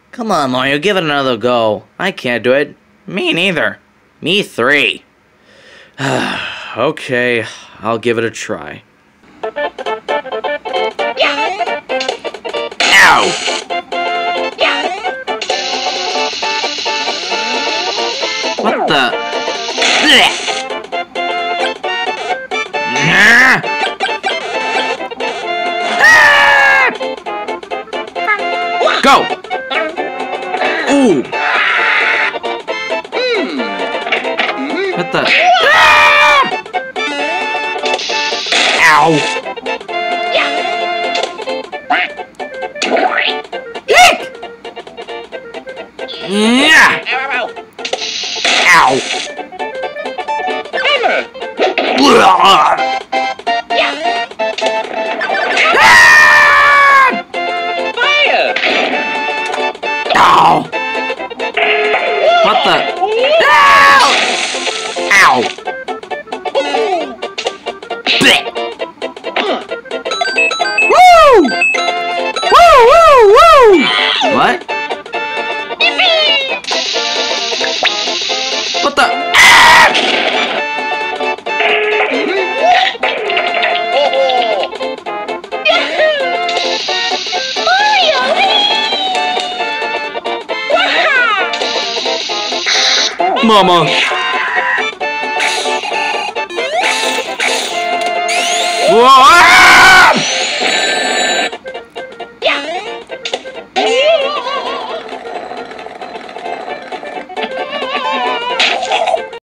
Come on, Mario, give it another go. I can't do it. Me neither. Me 3. Okay, I'll give it a try. Ow! What the? Go! Ooh! What the? Ow! Yeah! Ow! Ow! What the? Ow! Ow! Blech. Woo! Woo! Woo! Woo! What? What the? Mama. Whoa!